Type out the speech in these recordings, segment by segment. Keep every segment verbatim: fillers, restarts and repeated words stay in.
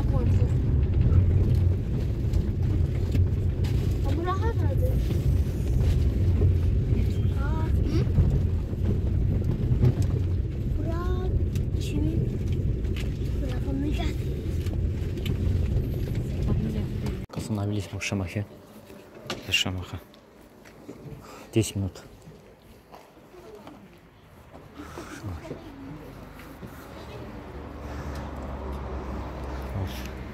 Korku. Ama rahat hadi. Aa. Hı? Bırak. Şimdi bırakamayacağız. Остановились мы в Шамахе. Это Шамаха. десять минут. Вот.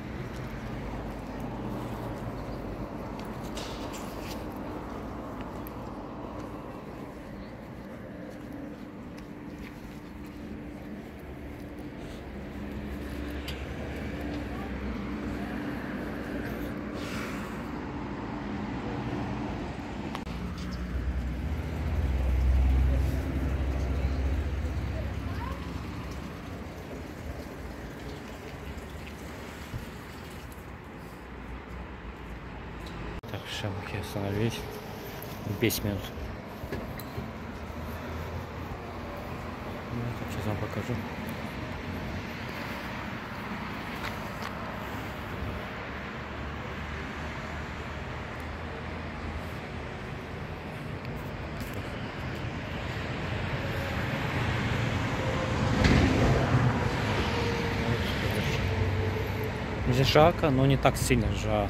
Так, в Шамахе остановились. десять минут. Ну, так, сейчас вам покажу. Здесь жарко, но не так сильно жарко.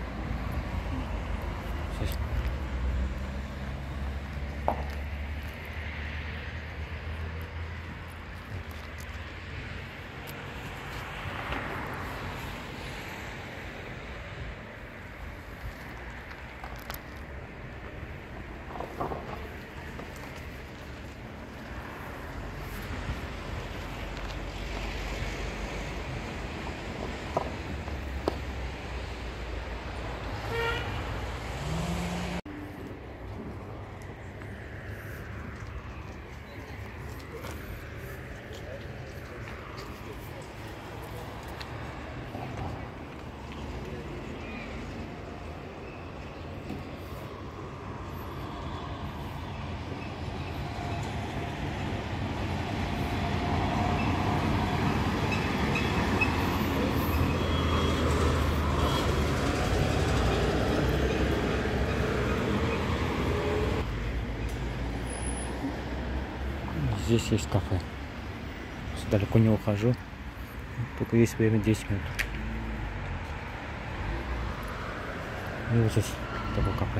Здесь есть кафе. Далеко не ухожу. Только есть время десять минут. И вот здесь такое кафе.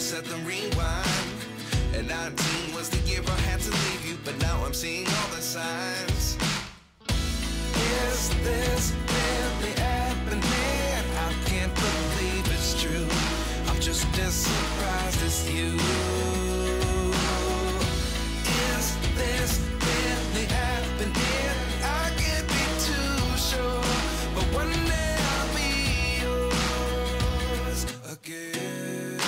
set the rewind. And nineteen was the year I had to leave you, but now I'm seeing all the signs. Is this really happening? I can't believe it's true. I'm just as surprised as you. Is this really happening? I can't be too sure, but one day I'll be yours again.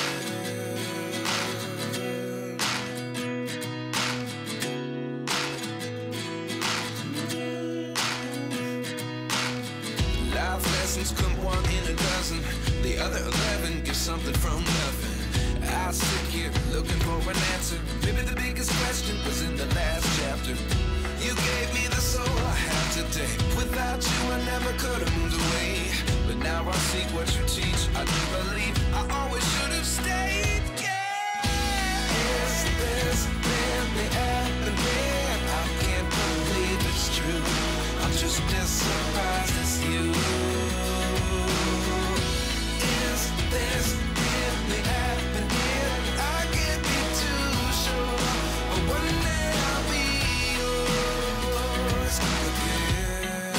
Life lessons come one in a dozen. The other eleven get something from nothing. I sit here looking for an answer. Maybe the biggest question was in the last chapter. You gave me the soul I have today. Without you I never could have moved away. But now I see what you teach. I do believe I always should have stayed. Yeah. Is this really happening? I can't believe it's true. I'm just as surprised as you. Is this really happening? I can't be too sure, but one day I'll be yours again.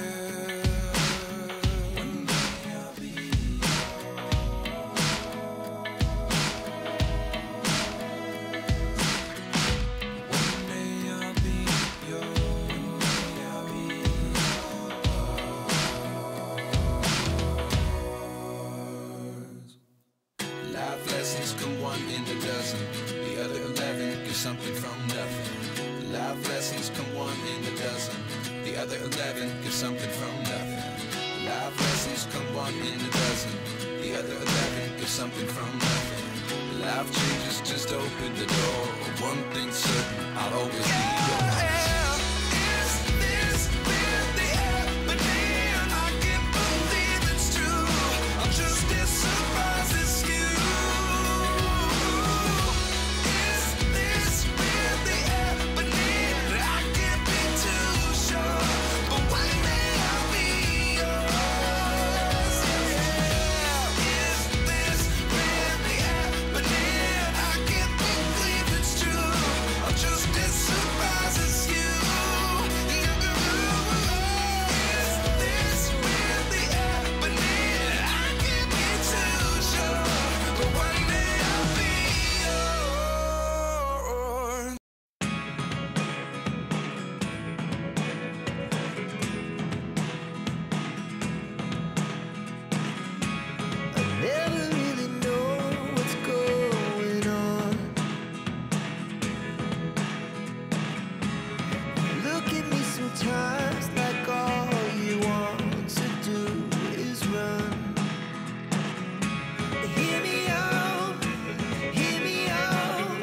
One day I'll be yours. One day I'll be yours. I'll be yours. Life lessons come one in a dozen. The other eleven get something from nothing. Life lessons come one in a dozen. The other eleven get something from nothing. Life lessons come one in a dozen. The other eleven get something from nothing. Life changes just open the door. One thing's certain, I'll always be yours. Is this really happening? I can't believe it's true. I'm just as surprised as you. Is this really happening? I can't be too sure, but one day I'll be yours. Is this really happening? I can't believe it's true. I'm just as surprised as you. Is this really happening? I can't be too sure, but one day I'll be yours. I never really know what's going on. Look at me sometimes like all you want to do is run. Hear me out, hear me out.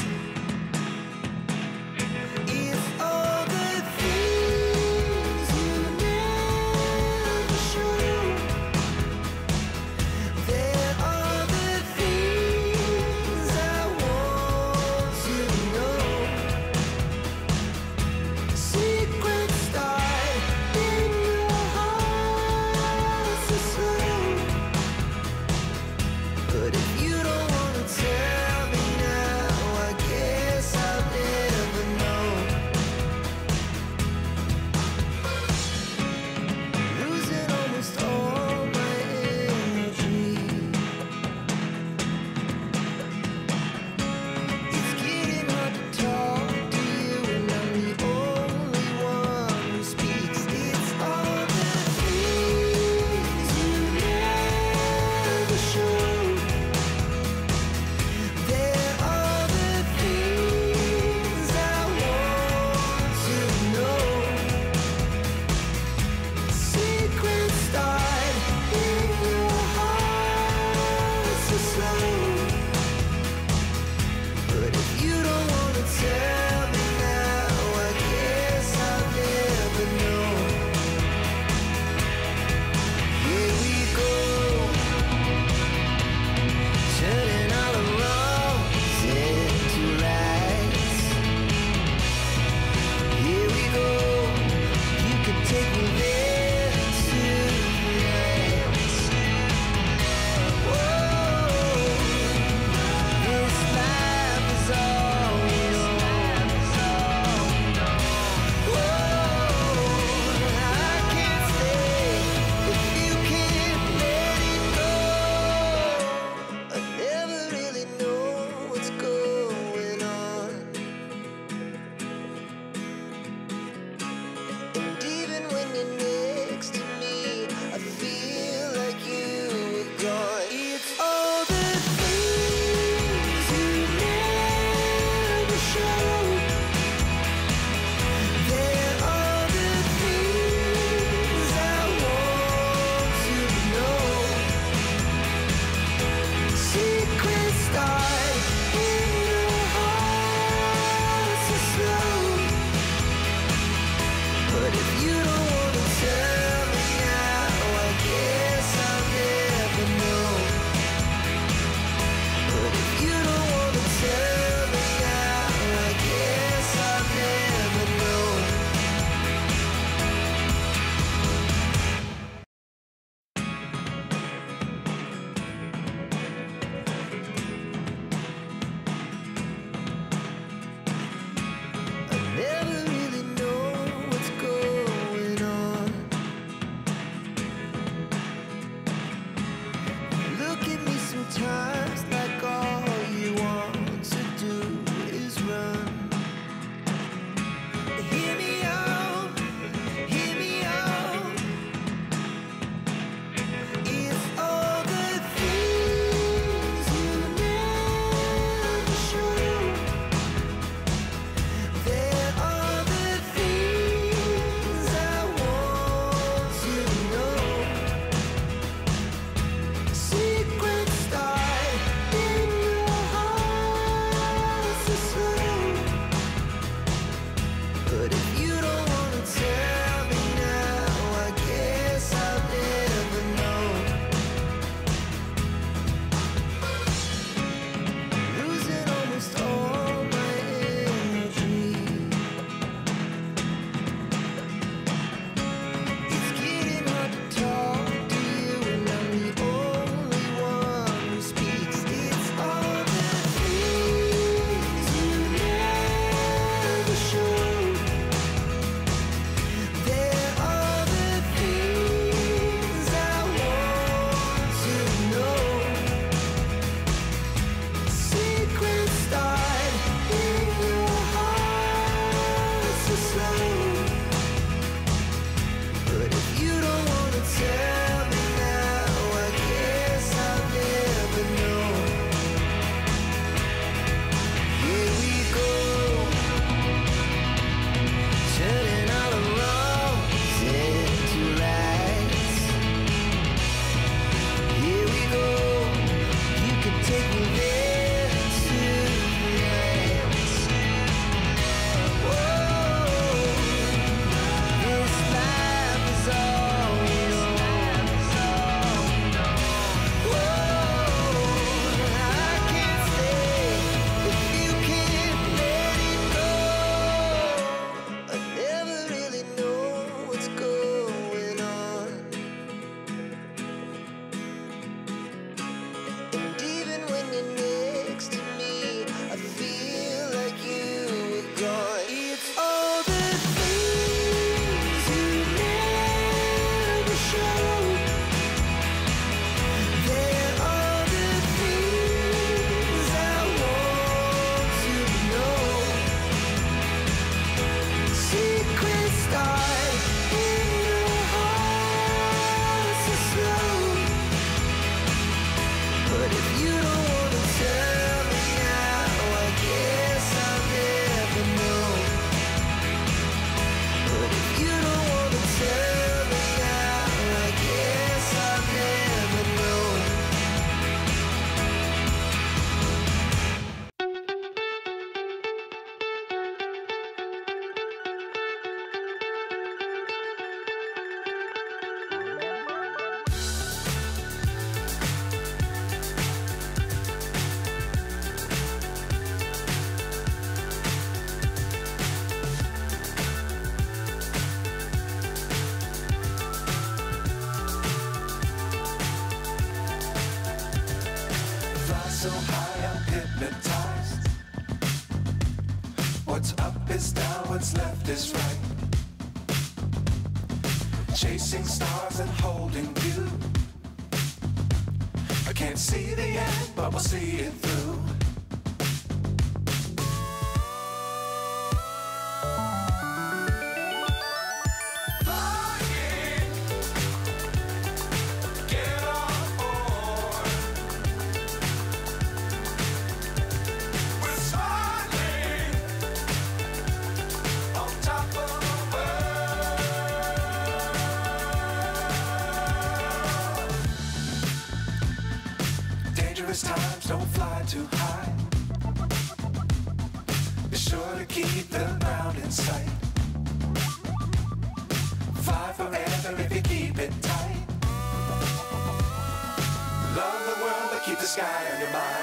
If all the things you never show, there are the things I want to know. Secrets start in your heart so slow. But if you don't wanna tell me now, I guess I'll never know. Losing almost all my energy. It's getting hard to talk to you, and I'm the only one who speaks. It's all the things you never show. There are the things I want to know. Secrets start in your heart so slow. But if you don't wanna tell me now, I guess I'll never know. Here we go, turning all the wrongs into rights. Here we go, you can take me there tonight. Whoa. so high I'm hypnotized. What's up is down, what's left is right. Chasing stars and holding you. I can't see the end, but we'll see it through. Times don't fly too high. Be sure to keep the ground in sight. Fly forever if you keep it tight. Love the world, but keep the sky on your mind.